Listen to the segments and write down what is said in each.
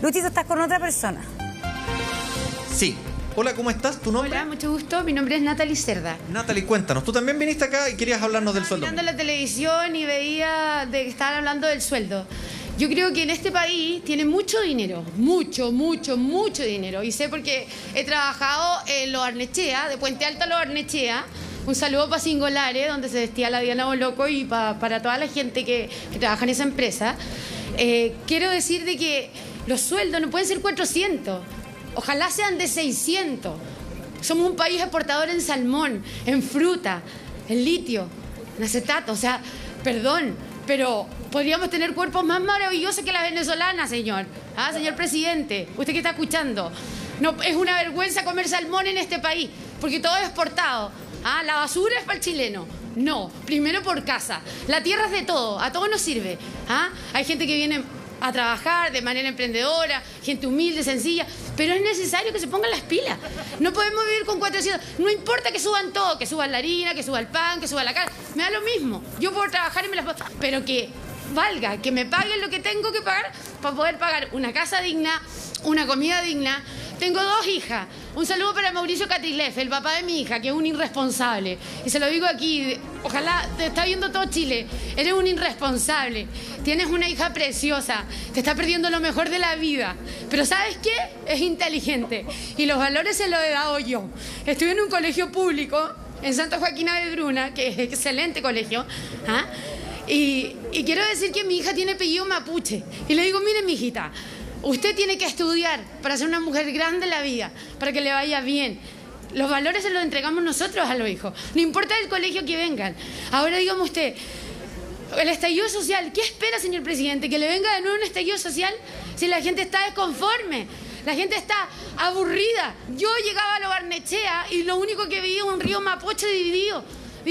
Luchito, estás con otra persona. Sí. Hola, ¿cómo estás? ¿Tu nombre? Hola, mucho gusto. Mi nombre es Natalie Cerda. Natalie, cuéntanos. Tú también viniste acá y querías hablarnos del sueldo. Mirando la televisión y veía de que estaban hablando del sueldo. Yo creo que en este país tiene mucho dinero, mucho dinero. Y sé porque he trabajado en Los Barnechea, de Puente Alto a Los Barnechea. Un saludo para Singolares, donde se vestía la Diana Boloco, y para toda la gente que trabaja en esa empresa. Quiero decir de que los sueldos no pueden ser 400, ojalá sean de 600. Somos un país exportador en salmón, en fruta, en litio, en acetato. O sea, perdón, pero podríamos tener cuerpos más maravillosos que las venezolanas, señor. ¿Ah, señor presidente? Usted que está escuchando. No, es una vergüenza comer salmón en este país, porque todo es exportado. ¿Ah, la basura es para el chileno? No, primero por casa. La tierra es de todo, a todos nos sirve. ¿Ah? Hay gente que viene a trabajar de manera emprendedora, gente humilde, sencilla, pero es necesario que se pongan las pilas. No podemos vivir con 400. No importa que suban todo, que suban la harina, que suba el pan, que suba la carne, me da lo mismo. Yo puedo trabajar y me las puedo, pero que valga, que me paguen lo que tengo que pagar para poder pagar una casa digna, una comida digna. Tengo 2 hijas. Un saludo para Mauricio Catrilef, el papá de mi hija, que es un irresponsable. Y se lo digo aquí, ojalá te está viendo todo Chile. Eres un irresponsable. Tienes una hija preciosa. Te está perdiendo lo mejor de la vida. Pero ¿sabes qué? Es inteligente. Y los valores se los he dado yo. Estuve en un colegio público en Santa Joaquina de Bruna, que es excelente colegio. ¿Ah? Y quiero decir que mi hija tiene apellido mapuche. Y le digo, mire, mi hijita, usted tiene que estudiar para ser una mujer grande en la vida, para que le vaya bien. Los valores se los entregamos nosotros a los hijos. No importa el colegio que vengan. Ahora dígame usted, el estallido social, ¿qué espera, señor presidente? ¿Que le venga de nuevo un estallido social? Si la gente está desconforme, la gente está aburrida. Yo llegaba a Los Barnechea y lo único que veía un río Mapoche dividido.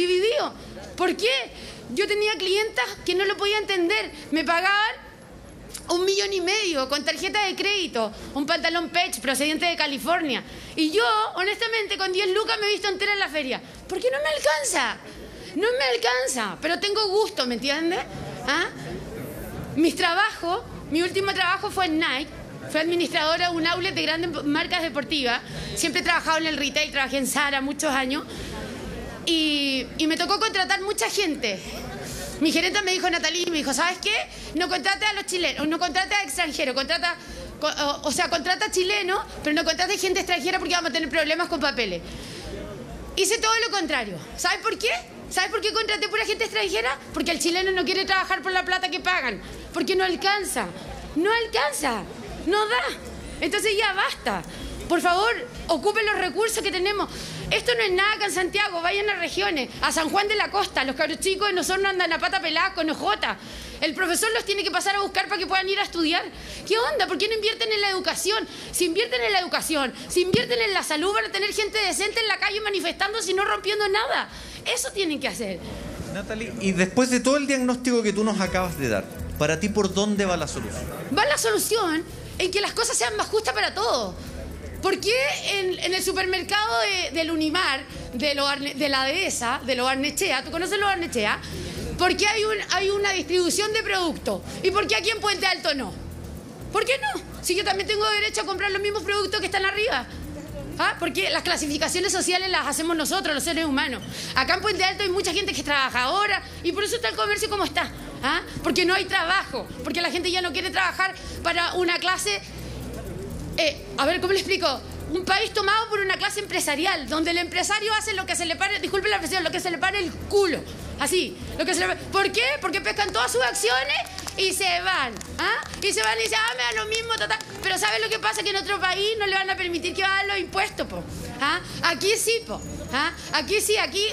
¿Por qué? Yo tenía clientas que no lo podían entender. Me pagaban 1,5 millones con tarjeta de crédito, un pantalón Pech procedente de California. Y yo, honestamente, con 10 lucas me he visto entera en la feria. ¿Por qué no me alcanza? No me alcanza, pero tengo gusto, ¿me entiendes? ¿Ah? Mis trabajos, mi último trabajo fue en Nike. Fui administradora de un outlet de grandes marcas deportivas. Siempre he trabajado en el retail, trabajé en Zara muchos años. Y me tocó contratar mucha gente. Mi gerente me dijo, Natalie, me dijo, ¿sabes qué? No contrate a los chilenos, no contrate a extranjeros, contrata chilenos, pero no contrate gente extranjera porque vamos a tener problemas con papeles. Hice todo lo contrario. ¿Sabes por qué? ¿Sabes por qué contraté pura gente extranjera? Porque el chileno no quiere trabajar por la plata que pagan, porque no alcanza, no da. Entonces ya basta. Por favor, ocupen los recursos que tenemos. Esto no es nada acá en Santiago, vayan a regiones, a San Juan de la Costa, los cabros chicos de nosotros andan a pata pelada con ojota. El profesor los tiene que pasar a buscar para que puedan ir a estudiar. ¿Qué onda? ¿Por qué no invierten en la educación? Si invierten en la educación, si invierten en la salud, van a tener gente decente en la calle manifestándose y no rompiendo nada. Eso tienen que hacer. Natalie, y después de todo el diagnóstico que tú nos acabas de dar, para ti, ¿por dónde va la solución? Va la solución en que las cosas sean más justas para todos. ¿Por qué en el supermercado del Unimar, de la dehesa, de Los Barnechea, tú conoces Los Barnechea? ¿Por qué hay una distribución de productos? ¿Y por qué aquí en Puente Alto no? ¿Por qué no? Si yo también tengo derecho a comprar los mismos productos que están arriba. ¿Ah? Porque las clasificaciones sociales las hacemos nosotros, los seres humanos. Acá en Puente Alto hay mucha gente que es trabajadora y por eso está el comercio como está. ¿Ah? Porque no hay trabajo, porque la gente ya no quiere trabajar para una clase... a ver, ¿cómo le explico? Un país tomado por una clase empresarial, donde el empresario hace lo que se le pare, disculpe la expresión, lo que se le pare el culo. Así, lo que se le... ¿Por qué? Porque pescan todas sus acciones y se van. ¿Ah? Y se van y dicen, me da lo mismo, total. Pero ¿sabes lo que pasa? Que en otro país no le van a permitir que hagan los impuestos, po. ¿Ah? Aquí sí, po. ¿Ah? Aquí sí, aquí...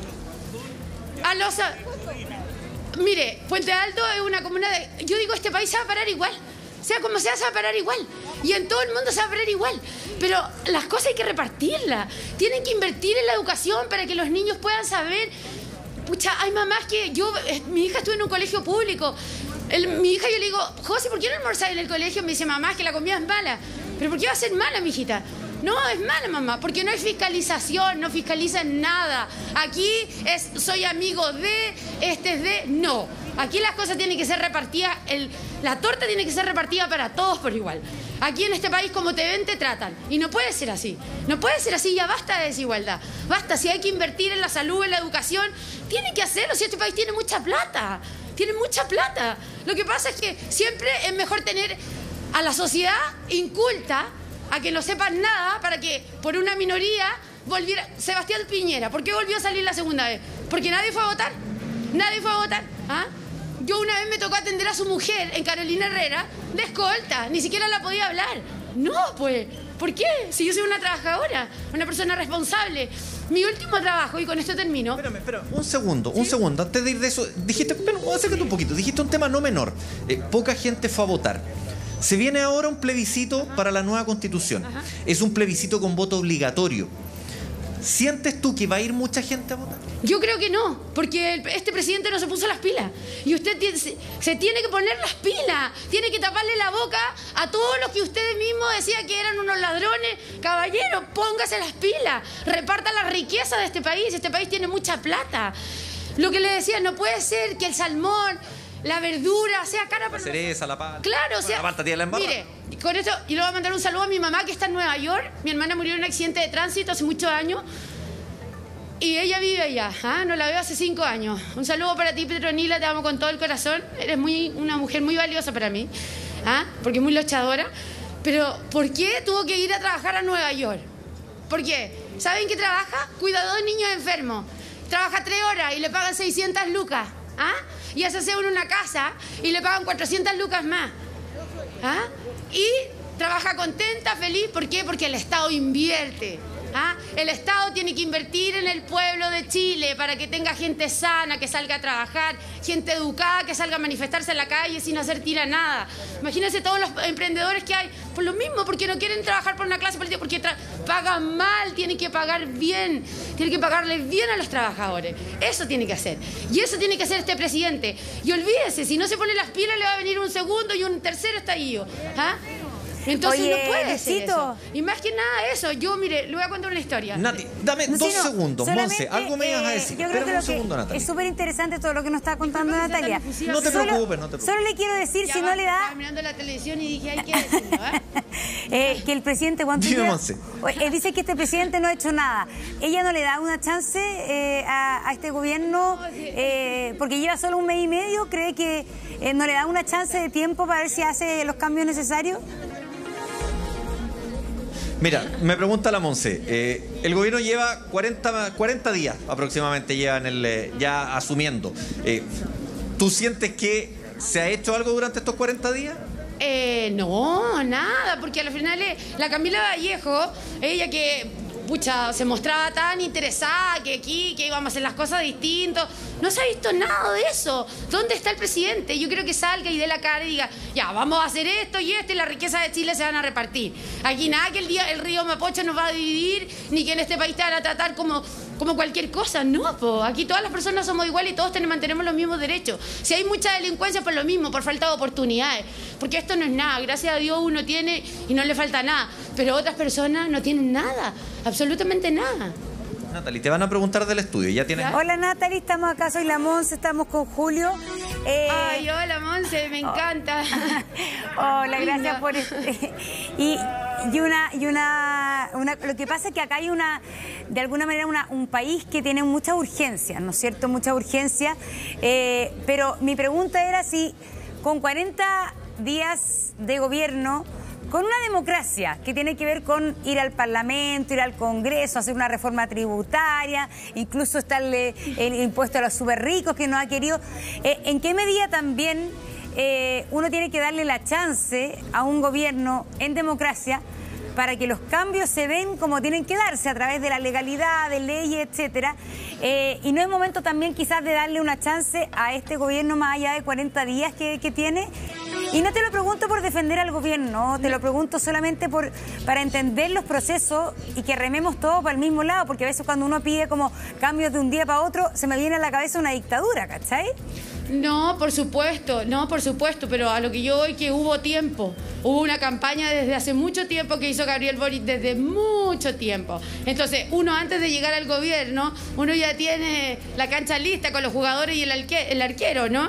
Mire, Puente Alto es una comuna de... Yo digo, este país se va a parar igual. Sea como sea, se va a parar igual. Y en todo el mundo se va a parar igual. Pero las cosas hay que repartirlas. Tienen que invertir en la educación para que los niños puedan saber. Pucha, hay mamás que... mi hija estuvo en un colegio público. Mi hija, yo le digo, José, ¿por qué no almorzás en el colegio? Me dice, mamá, es que la comida es mala. ¿Pero por qué va a ser mala, mijita? No, es mala, mamá, porque no hay fiscalización, no fiscalizan nada. Aquí es, soy amigo de, este es de... No. Aquí las cosas tienen que ser repartidas, la torta tiene que ser repartida para todos por igual. Aquí en este país como te ven, te tratan. Y no puede ser así. No puede ser así, ya basta de desigualdad. Basta, si hay que invertir en la salud, en la educación, tiene que hacerlo, si este país tiene mucha plata. Tiene mucha plata. Lo que pasa es que siempre es mejor tener a la sociedad inculta, a que no sepan nada, para que por una minoría volviera. Sebastián Piñera, ¿por qué volvió a salir la segunda vez? Porque nadie fue a votar. Nadie fue a votar. ¿Ah? Yo una vez me tocó atender a su mujer en Carolina Herrera de escolta, ni siquiera la podía hablar. No, pues, ¿por qué? Si yo soy una trabajadora, una persona responsable. Mi último trabajo, y con esto termino. Espérame, un segundo, antes de ir de eso, dijiste, bueno, acércate un poquito, dijiste un tema no menor. Poca gente fue a votar. Se viene ahora un plebiscito para la nueva Constitución. Es un plebiscito con voto obligatorio. ¿Sientes tú que va a ir mucha gente a votar? Yo creo que no, porque este presidente no se puso las pilas. Y usted se tiene que poner las pilas. Tiene que taparle la boca a todos los que ustedes mismos decían que eran unos ladrones. Caballero, póngase las pilas. Reparta la riqueza de este país. Este país tiene mucha plata. Lo que le decía, no puede ser que el salmón, la verdura, sea cara para... La cereza, la palta. Claro, o sea... La palta tiene la embarrada. Mire, con esto, y le voy a mandar un saludo a mi mamá, que está en Nueva York. Mi hermana murió en un accidente de tránsito hace muchos años. Y ella vive allá, ¿ah? No la veo hace 5 años. Un saludo para ti, Petronila, te amo con todo el corazón. Eres una mujer muy valiosa para mí, ¿ah? Porque es muy luchadora. Pero, ¿por qué tuvo que ir a trabajar a Nueva York? ¿Por qué? ¿Saben qué trabaja? Cuidador de niños enfermos. Trabaja 3 horas y le pagan 600 lucas, ¿ah? Y hace aseo en una casa y le pagan 400 lucas más, ¿ah? Y trabaja contenta, feliz. ¿Por qué? Porque el Estado invierte. ¿Ah? El Estado tiene que invertir en el pueblo de Chile para que tenga gente sana, que salga a trabajar, gente educada, que salga a manifestarse en la calle sin hacer tira nada. Imagínense todos los emprendedores que hay, por lo mismo, porque no quieren trabajar por una clase política, porque pagan mal, tienen que pagar bien, tienen que pagarles bien a los trabajadores. Eso tiene que hacer. Y eso tiene que hacer este presidente. Y olvídese, si no se pone las pilas le va a venir un segundo y un tercer estallido. ¿Ah? Entonces no puede ser eso. Y más que nada eso, yo, mire, le voy a contar una historia. Nati, dame 2 segundos, Monse, algo me ibas a decir. Espérame un segundo, Natalia. Es súper interesante todo lo que nos está contando Natalia. No te preocupes. Solo le quiero decir, si no le da... Estaba mirando la televisión y dije, hay que decirlo, que el presidente, cuando dice que este presidente no ha hecho nada, ¿ella no le da una chance a este gobierno? Porque lleva solo 1 mes y medio, ¿cree que no le da una chance de tiempo para ver si hace los cambios necesarios? Mira, me pregunta la Monse, el gobierno lleva 40 días aproximadamente, llevan ya asumiendo. ¿Tú sientes que se ha hecho algo durante estos 40 días? No, nada, porque al final la Camila Vallejo, ella que... pucha, se mostraba tan interesada que íbamos a hacer las cosas distintos. No se ha visto nada de eso. ¿Dónde está el presidente? Yo creo que salga y dé la cara y diga, ya, vamos a hacer esto y la riqueza de Chile se van a repartir. Aquí nada que el río Mapocho nos va a dividir, ni que en este país te van a tratar como cualquier cosa. No, po. Aquí todas las personas somos iguales y todos mantenemos los mismos derechos. Si hay mucha delincuencia, por lo mismo, por falta de oportunidades. Porque esto no es nada. Gracias a Dios uno tiene y no le falta nada. Pero otras personas no tienen nada. Absolutamente nada. Natalie, te van a preguntar del estudio. ¿Ya tienes? Hola, Natalie, estamos acá, soy la Monse, estamos con Julio. Ay, hola, Monse, me encanta. Hola, gracias por... Lo que pasa es que acá hay de alguna manera un país que tiene mucha urgencia, ¿no es cierto? Mucha urgencia. Pero mi pregunta era si con 40 días de gobierno, con una democracia que tiene que ver con ir al Parlamento, ir al Congreso, hacer una reforma tributaria, incluso está el impuesto a los súper ricos que no ha querido, ¿en qué medida también uno tiene que darle la chance a un gobierno en democracia para que los cambios se den como tienen que darse, a través de la legalidad, de leyes, etcétera? Y no es momento también quizás de darle una chance a este gobierno más allá de 40 días que tiene. Y no te lo pregunto por defender al gobierno, te lo pregunto solamente para entender los procesos y que rememos todos para el mismo lado, porque a veces cuando uno pide como cambios de un día para otro, se me viene a la cabeza una dictadura, ¿cachai? No, por supuesto, pero a lo que yo voy, que hubo tiempo. Hubo una campaña desde hace mucho tiempo que hizo Gabriel Boric, desde mucho tiempo. Entonces, uno antes de llegar al gobierno, uno ya tiene la cancha lista con los jugadores y el arquero, ¿no?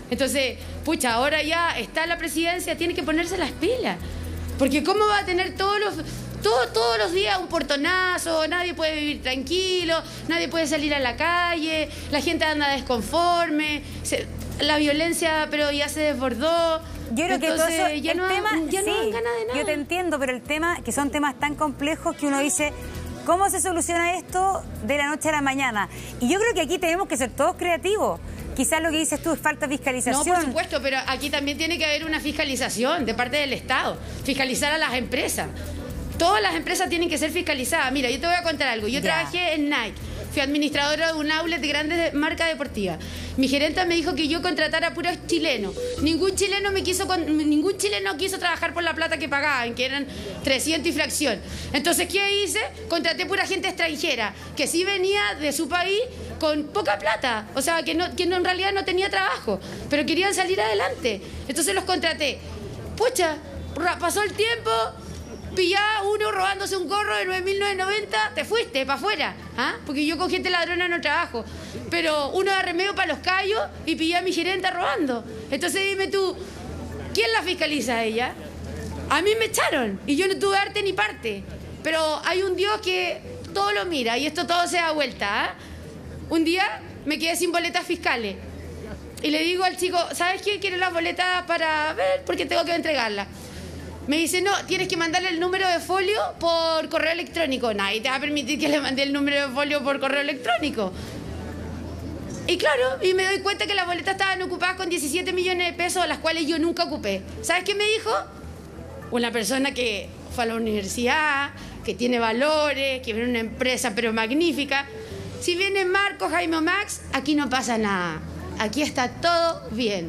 Entonces, pucha, ahora ya está la presidencia, tiene que ponerse las pilas. Porque ¿cómo va a tener todos los días un portonazo? Nadie puede vivir tranquilo, nadie puede salir a la calle, la gente anda desconforme, la violencia pero ya se desbordó. Yo creo que todo eso, ya no dan ganas de nada. Yo te entiendo, pero el tema, que son temas tan complejos que uno dice, ¿cómo se soluciona esto de la noche a la mañana? Y yo creo que aquí tenemos que ser todos creativos. Quizás lo que dices tú es falta de fiscalización. No, por supuesto, pero aquí también tiene que haber una fiscalización de parte del Estado. Fiscalizar a las empresas. Todas las empresas tienen que ser fiscalizadas. Mira, yo te voy a contar algo. Yo trabajé en Nike. Fui administradora de un outlet de grandes marcas deportivas. Mi gerenta me dijo que yo contratara puros chilenos. Ningún chileno quiso trabajar por la plata que pagaban, que eran 300 y fracción. Entonces, ¿qué hice? Contraté pura gente extranjera, que sí venía de su país con poca plata. O sea, que en realidad no tenía trabajo, pero querían salir adelante. Entonces los contraté. Pucha, pasó el tiempo... Pillaba uno robándose un gorro de 9.990, te fuiste para afuera, ¿ah? Porque yo con gente ladrona no trabajo. Pero uno da remedio para los callos y pillé a mi gerenta robando. Entonces dime tú, ¿quién la fiscaliza a ella? A mí me echaron y yo no tuve arte ni parte. Pero hay un Dios que todo lo mira y esto todo se da vuelta, ¿ah? Un día me quedé sin boletas fiscales y le digo al chico, ¿sabes qué? Quiero las boletas para ver porque tengo que entregarlas. Me dice, no, tienes que mandarle el número de folio por correo electrónico. Nadie te va a permitir que le mande el número de folio por correo electrónico. Y claro, y me doy cuenta que las boletas estaban ocupadas con 17 millones de pesos, las cuales yo nunca ocupé. ¿Sabes qué me dijo? Una persona que fue a la universidad, que tiene valores, que viene una empresa pero magnífica. Si viene Marco, Jaime o Max, aquí no pasa nada. Aquí está todo bien.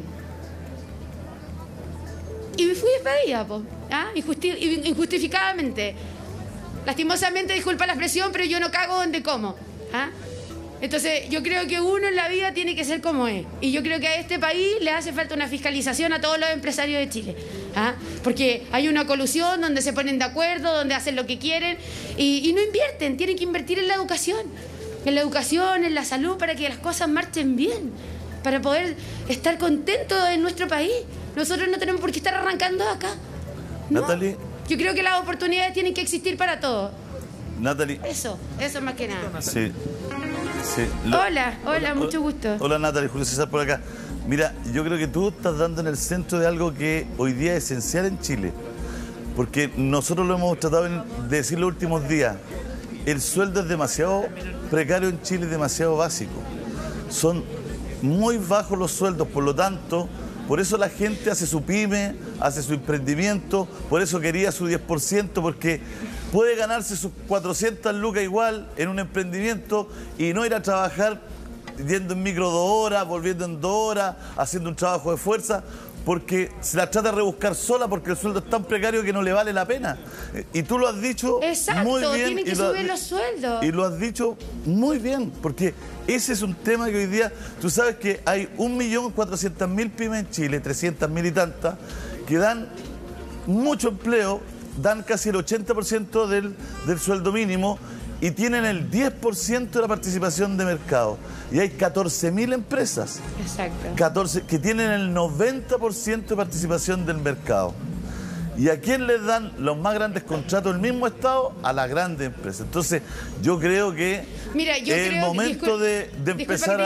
Y me fui despedida, po. ¿Ah? Injustificadamente. Lastimosamente, disculpa la expresión, pero yo no cago donde como. ¿Ah? Entonces, yo creo que uno en la vida tiene que ser como es. Y yo creo que a este país le hace falta una fiscalización a todos los empresarios de Chile. ¿Ah? Porque hay una colusión donde se ponen de acuerdo, donde hacen lo que quieren y no invierten. Tienen que invertir en la educación. En la educación, en la salud, para que las cosas marchen bien. Para poder estar contentos en nuestro país. Nosotros no tenemos por qué estar arrancando acá. No. Natalie. Yo creo que las oportunidades tienen que existir para todos. Natalie. Eso más que nada. Sí. Hola, mucho gusto. Hola Natalie, Julio César por acá. Mira, yo creo que tú estás dando en el centro de algo que hoy día es esencial en Chile. Porque nosotros lo hemos tratado de decir los últimos días. El sueldo es demasiado precario en Chile, demasiado básico. Son muy bajos los sueldos, por lo tanto... Por eso la gente hace su pyme, hace su emprendimiento, por eso quería su 10%, porque puede ganarse sus 400 lucas igual en un emprendimiento y no ir a trabajar yendo en micro 2 horas, volviendo en 2 horas, haciendo un trabajo de fuerza, porque se la trata de rebuscar sola porque el sueldo es tan precario que no le vale la pena. Y tú lo has dicho muy bien. Tienen que subir los sueldos. Y lo has dicho muy bien, porque ese es un tema que hoy día, tú sabes que hay 1.400.000 pymes en Chile, 300.000 y tantas, que dan mucho empleo, dan casi el 80% del sueldo mínimo y tienen el 10% de la participación de mercado. Y hay 14.000 empresas. Exacto. Que tienen el 90% de participación del mercado. ¿Y a quién les dan los más grandes contratos del mismo Estado? A las grandes empresas. Entonces, yo creo que es el momento de empezar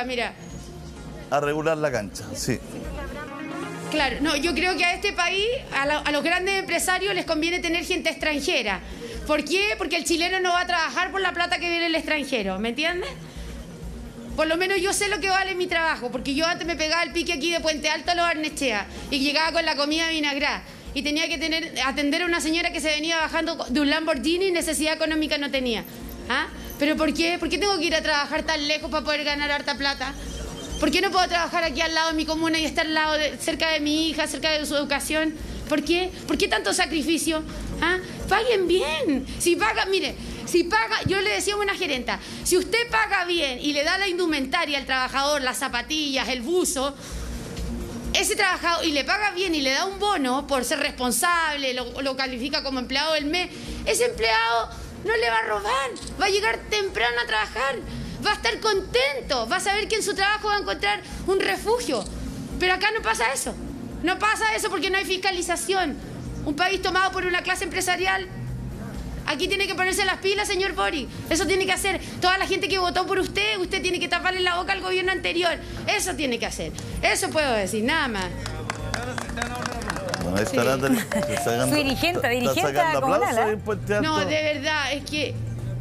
a regular la cancha. Sí. Claro, no, yo creo que a este país, a los grandes empresarios les conviene tener gente extranjera. ¿Por qué? Porque el chileno no va a trabajar por la plata que viene el extranjero, ¿me entiendes? Por lo menos yo sé lo que vale mi trabajo, porque yo antes me pegaba el pique aquí de Puente Alto a los Barnechea y llegaba con la comida vinagrada y tenía que atender a una señora que se venía bajando de un Lamborghini y necesidad económica no tenía. ¿Ah? ¿Pero por qué? ¿Por qué tengo que ir a trabajar tan lejos para poder ganar harta plata? ¿Por qué no puedo trabajar aquí al lado de mi comuna y estar cerca de mi hija, cerca de su educación? ¿Por qué? ¿Por qué tanto sacrificio? ¿Ah? Paguen bien. Si paga, mire, yo le decía a una gerenta, si usted paga bien y le da la indumentaria al trabajador, las zapatillas, el buzo, ese trabajador, y le paga bien y le da un bono por ser responsable, lo califica como empleado del mes, ese empleado no le va a robar, va a llegar temprano a trabajar, va a estar contento, va a saber que en su trabajo va a encontrar un refugio. Pero acá no pasa eso. No pasa eso porque no hay fiscalización. Un país tomado por una clase empresarial. Aquí tiene que ponerse las pilas, señor Boric. Eso tiene que hacer. Toda la gente que votó por usted, usted tiene que taparle la boca al gobierno anterior. Eso tiene que hacer. Eso puedo decir, nada más. Bueno, ahí está Natalie. Su dirigente comunal, No, de verdad, es que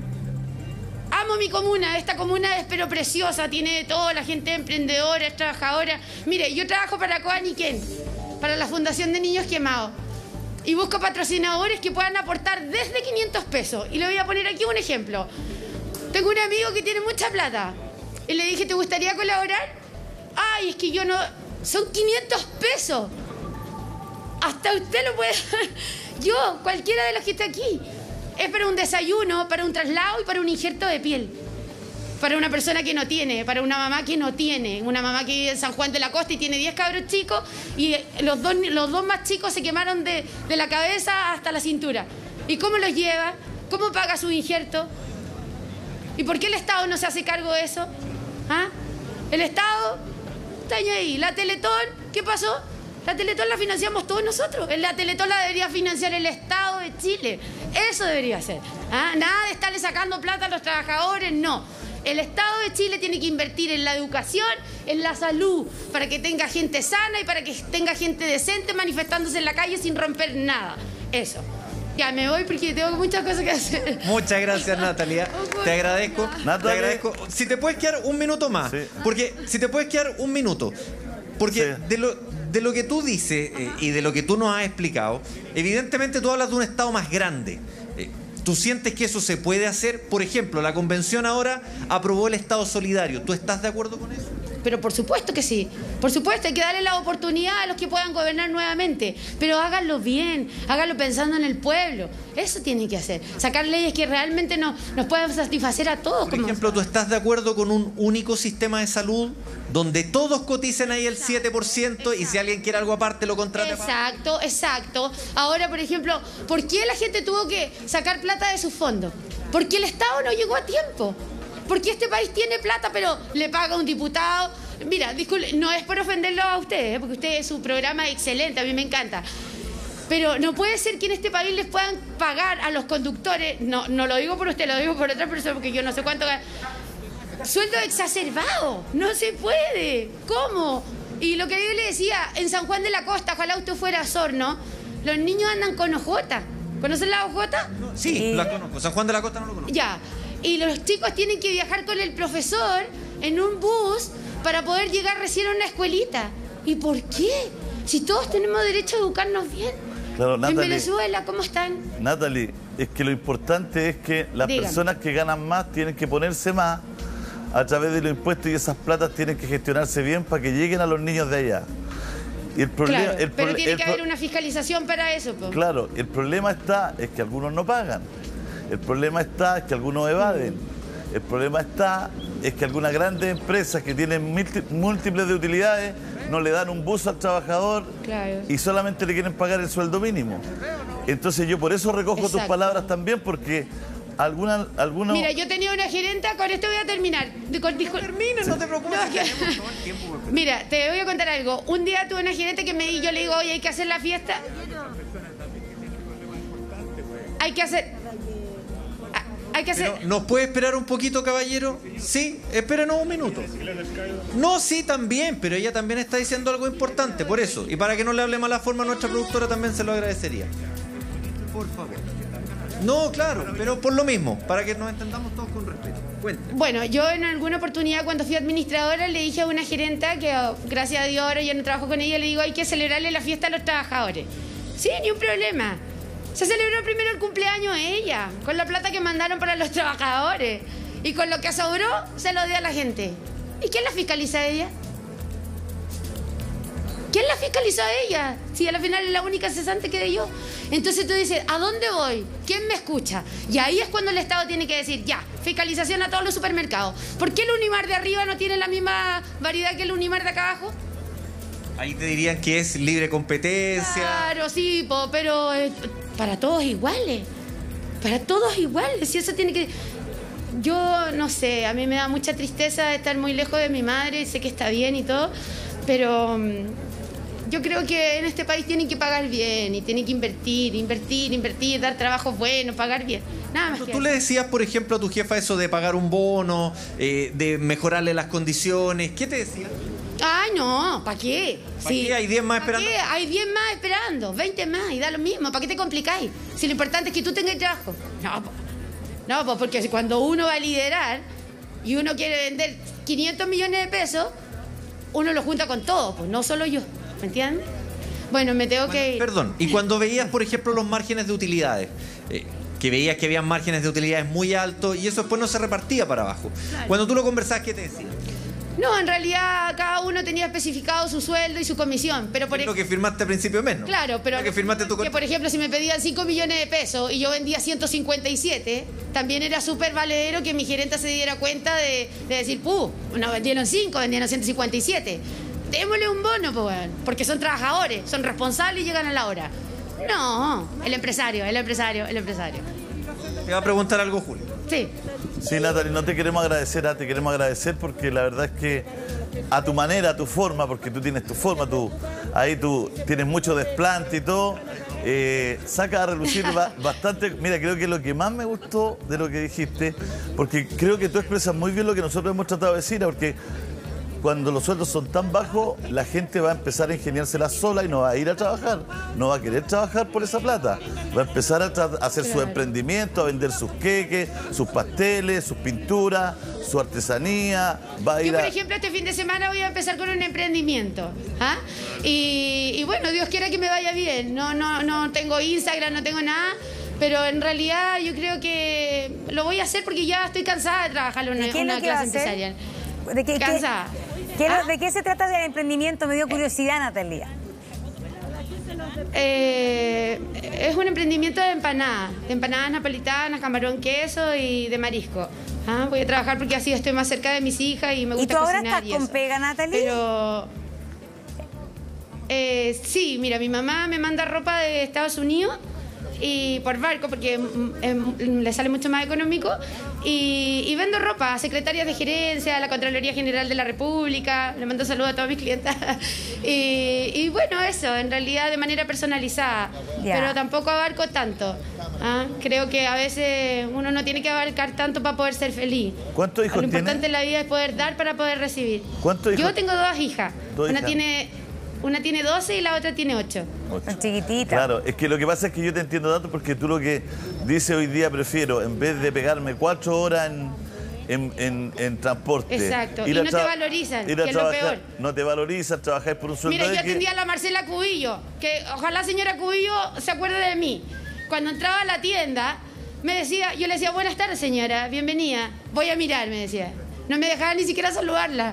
amo mi comuna. Esta comuna es pero preciosa, tiene de todo, la gente emprendedora, es trabajadora. Mire, yo trabajo para Coaniquén, para la Fundación de Niños Quemados. Y busco patrocinadores que puedan aportar desde 500 pesos. Y le voy a poner aquí un ejemplo. Tengo un amigo que tiene mucha plata. Y le dije, ¿te gustaría colaborar? Ay, es que yo no... Son 500 pesos. Hasta usted lo puede... Yo, cualquiera de los que está aquí. Es para un desayuno, para un traslado y para un injerto de piel. Para una persona que no tiene, para una mamá que no tiene. Una mamá que vive en San Juan de la Costa y tiene 10 cabros chicos y los dos más chicos se quemaron de la cabeza hasta la cintura. ¿Y cómo los lleva? ¿Cómo paga su injerto? ¿Y por qué el Estado no se hace cargo de eso? ¿Ah? El Estado está ahí. La Teletón, ¿qué pasó? La Teletón la financiamos todos nosotros. La Teletón la debería financiar el Estado de Chile. Eso debería ser. ¿Ah? Nada de estarle sacando plata a los trabajadores, no. El Estado de Chile tiene que invertir en la educación, en la salud, para que tenga gente sana y para que tenga gente decente manifestándose en la calle sin romper nada. Eso. Ya me voy porque tengo muchas cosas que hacer. Muchas gracias, Natalia. Te agradezco. Te agradezco. Si te puedes quedar un minuto más. Sí. Porque si te puedes quedar un minuto. Porque sí. de lo que tú dices y de lo que tú nos has explicado, evidentemente tú hablas de un Estado más grande. ¿Tú sientes que eso se puede hacer? Por ejemplo, la convención ahora aprobó el Estado solidario. ¿Tú estás de acuerdo con eso? Pero por supuesto que sí. Por supuesto, hay que darle la oportunidad a los que puedan gobernar nuevamente. Pero háganlo bien, háganlo pensando en el pueblo. Eso tiene que hacer. Sacar leyes que realmente nos puedan satisfacer a todos. Por ejemplo, ¿tú estás de acuerdo con un único sistema de salud donde todos coticen ahí el 7% y si alguien quiere algo aparte lo contrata? Exacto, exacto. Ahora, por ejemplo, ¿por qué la gente tuvo que sacar plata de sus fondos? Porque el Estado no llegó a tiempo. Porque este país tiene plata, pero le paga un diputado. Mira, disculpe, no es por ofenderlo a ustedes, porque ustedes, su programa es excelente, a mí me encanta. Pero no puede ser que en este país les puedan pagar a los conductores, no lo digo por usted, lo digo por otra persona, porque yo no sé cuánto gana. Sueldo exacerbado, no se puede. ¿Cómo? Y lo que yo le decía, en San Juan de la Costa, ojalá usted fuera a Osorno, los niños andan con ojota. ¿Conocen la ojota? No, sí, la conozco. San Juan de la Costa no lo conozco. Ya. Y los chicos tienen que viajar con el profesor en un bus para poder llegar recién a una escuelita. ¿Y por qué? Si todos tenemos derecho a educarnos bien. Claro, Natalie, en Venezuela, ¿cómo están? Natalie, es que lo importante es que las personas que ganan más tienen que ponerse más a través de los impuestos y esas platas tienen que gestionarse bien para que lleguen a los niños de allá. Y el problema, claro, pero tiene que haber una fiscalización para eso. Po. Claro, el problema es que algunos no pagan. El problema es que algunos evaden. El problema es que algunas grandes empresas que tienen múltiples de utilidades no le dan un bus al trabajador y solamente le quieren pagar el sueldo mínimo. Entonces yo por eso recojo tus palabras también, porque algunos... Mira, yo tenía una gerenta, con esto voy a terminar. Termina, no te preocupes. Mira, te voy a contar algo. Un día tuve una gerente que yo le digo, oye, hay que hacer la fiesta. Hay que hacer... Pero, ¿nos puede esperar un poquito, caballero? Sí, espérenos un minuto. No, sí, también, pero ella también está diciendo algo importante, por eso. Y para que no le hable mala forma a nuestra productora también se lo agradecería. Por favor. No, claro, pero por lo mismo, para que nos entendamos todos con respeto. Cuente. Bueno, yo en alguna oportunidad cuando fui administradora le dije a una gerenta que, gracias a Dios, ahora ya no trabajo con ella, le digo, hay que celebrarle la fiesta a los trabajadores. Sí, ni un problema. Se celebró primero el cumpleaños de ella, con la plata que mandaron para los trabajadores. Y con lo que sobró, se lo dio a la gente. ¿Y quién la fiscaliza a ella? ¿Quién la fiscaliza a ella? Si al final es la única cesante que de yo. Entonces tú dices, ¿a dónde voy? ¿Quién me escucha? Y ahí es cuando el Estado tiene que decir, ya, fiscalización a todos los supermercados. ¿Por qué el Unimar de arriba no tiene la misma variedad que el Unimar de acá abajo? Ahí te dirían que es libre competencia. Claro, sí, pero para todos iguales. Para todos iguales. Si eso tiene que... Yo no sé, a mí me da mucha tristeza estar muy lejos de mi madre, sé que está bien y todo, pero yo creo que en este país tienen que pagar bien y tienen que invertir, dar trabajos buenos, pagar bien. Nada más que ¿Tú le decías, por ejemplo, a tu jefa eso de pagar un bono, de mejorarle las condiciones? ¿Qué te decía? Ay, no, ¿para qué? ¿Para qué? ¿Hay 10 más esperando? ¿Para qué? Hay 10 más esperando, 20 más, y da lo mismo. ¿Para qué te complicáis? Si lo importante es que tú tengas trabajo. No, pues porque cuando uno va a liderar y uno quiere vender 500 millones de pesos, uno lo junta con todo, pues no solo yo. ¿Me entiendes? Bueno, me tengo que ir. Perdón, y cuando veías, por ejemplo, los márgenes de utilidades, que veías que habían márgenes de utilidades muy altos y eso después no se repartía para abajo. Claro. Cuando tú lo conversabas, ¿qué te decían? No, en realidad cada uno tenía especificado su sueldo y su comisión, pero por Lo que firmaste al principio de mes, ¿no? Claro, pero Lo que firmaste tú que por ejemplo si me pedían 5 millones de pesos y yo vendía 157, también era súper valedero que mi gerente se diera cuenta de decir, no vendieron 5, vendieron 157. Démosle un bono, pues, porque son trabajadores, son responsables y llegan a la hora. No, el empresario. Te va a preguntar algo, Julio. Sí. Sí, Natalie, no te queremos agradecer, te queremos agradecer porque la verdad es que a tu manera, a tu forma, porque tú tienes tu forma, tú tienes mucho desplante y todo, saca a relucir bastante. Mira, creo que lo que más me gustó de lo que dijiste, porque creo que tú expresas muy bien lo que nosotros hemos tratado de decir, porque cuando los sueldos son tan bajos, la gente va a empezar a ingeniársela sola y no va a ir a trabajar. No va a querer trabajar por esa plata. Va a empezar a hacer su emprendimiento, a vender sus queques, sus pasteles, sus pinturas, su artesanía. Va a ir Yo, por ejemplo, este fin de semana voy a empezar con un emprendimiento. Y bueno, Dios quiera que me vaya bien. No tengo Instagram, no tengo nada. Pero en realidad yo creo que lo voy a hacer porque ya estoy cansada de trabajar en una clase empresarial. Cansada. ¿De qué se trata el emprendimiento? Me dio curiosidad, Natalia. Es un emprendimiento de empanadas napolitanas, camarón, queso y de marisco. Voy a trabajar porque así estoy más cerca de mis hijas y me gusta cocinar. ¿Y tú ahora estás con pega, Natalia? Pero sí, mira, mi mamá me manda ropa de Estados Unidos y por barco porque le sale mucho más económico y vendo ropa a secretarias de gerencia, a la Contraloría General de la República, le mando saludos a todas mis clientas y bueno, eso, en realidad de manera personalizada, pero tampoco abarco tanto. Creo que a veces uno no tiene que abarcar tanto para poder ser feliz. ¿Cuántos hijos tienes? Lo importante en la vida es poder dar para poder recibir. ¿Cuántos hijos? Yo tengo 2 hijas. Una tiene 12 y la otra tiene 8. Chiquitita. Claro, es que lo que pasa es que yo te entiendo tanto porque tú lo que dices hoy día prefiero, en vez de pegarme 4 horas en transporte. Exacto, y no te valorizan, que es lo peor. No te valorizan, trabajáis por un sueldo. Mira, yo atendía a la Marcela Cubillo, que ojalá señora Cubillo se acuerde de mí. Cuando entraba a la tienda, yo le decía, buenas tardes señora, bienvenida, voy a mirar, me decía. No me dejaba ni siquiera saludarla.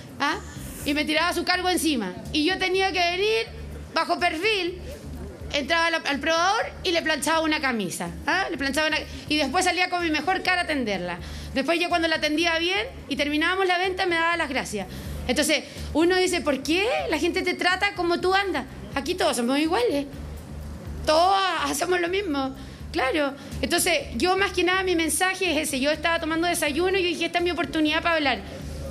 Y me tiraba su cargo encima. Y yo tenía que venir bajo perfil, entraba al probador y le planchaba una camisa. Y después salía con mi mejor cara a atenderla. Después yo cuando la atendía bien y terminábamos la venta me daba las gracias. Entonces uno dice, ¿por qué la gente te trata como tú andas? Aquí todos somos iguales. Todos hacemos lo mismo. Claro. Entonces yo más que nada mi mensaje es ese. Yo estaba tomando desayuno y yo dije, esta es mi oportunidad para hablar.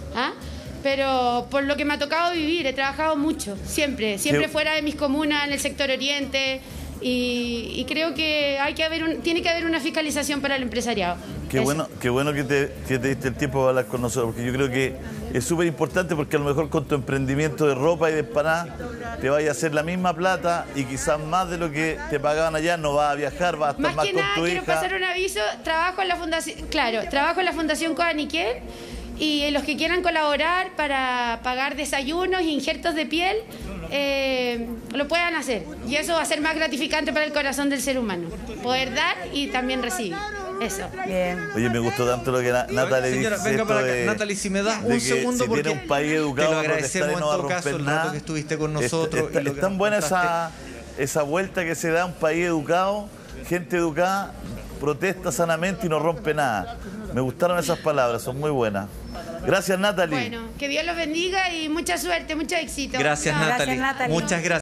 Pero por lo que me ha tocado vivir, he trabajado mucho, siempre fuera de mis comunas, en el sector oriente, y creo que tiene que haber una fiscalización para el empresariado. Qué bueno que te diste el tiempo para hablar con nosotros, porque yo creo que es súper importante porque a lo mejor con tu emprendimiento de ropa y de empanadas te vaya a hacer la misma plata y quizás más de lo que te pagaban allá, no vas a viajar, vas a estar más con tu hija. Más que nada quiero pasar un aviso, trabajo en la Fundación Coaniquel. Y los que quieran colaborar para pagar desayunos e injertos de piel, lo puedan hacer. Y eso va a ser más gratificante para el corazón del ser humano. Poder dar y también recibir. Eso. Bien. Oye, me gustó tanto lo que Natalie dice. Señora, venga para acá. Natalie, si me das un segundo, si porque tiene un país educado, te lo agradecemos en todo caso el rato nada. que estuviste con nosotros. Es tan buena esa vuelta que se da a un país educado, gente educada, protesta sanamente y no rompe nada. Me gustaron esas palabras, son muy buenas. Gracias, Natalie. Bueno, que Dios los bendiga y mucha suerte, mucho éxito. Gracias, Natalie. Muchas gracias.